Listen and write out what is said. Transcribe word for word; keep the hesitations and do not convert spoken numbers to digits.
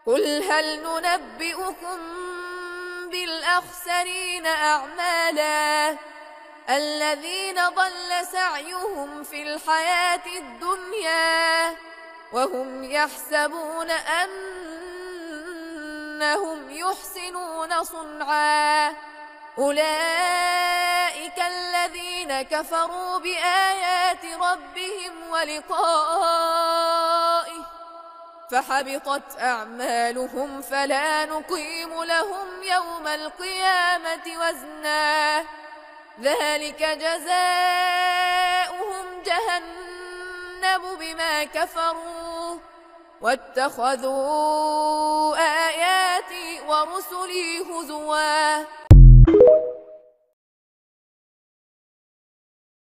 قل هل ننبئكم بالأخسرين أعمالا الذين ضل سعيهم في الحياة الدنيا وهم يحسبون أنهم يحسنون صنعا أولئك الذين كفروا بآيات ربهم ولقائه فحبطت أعمالهم فلا نقيم لهم يوم القيامة وزنا ذلك جزاؤهم جهنم بما كفروا واتخذوا آياتي ورسلي هزوا.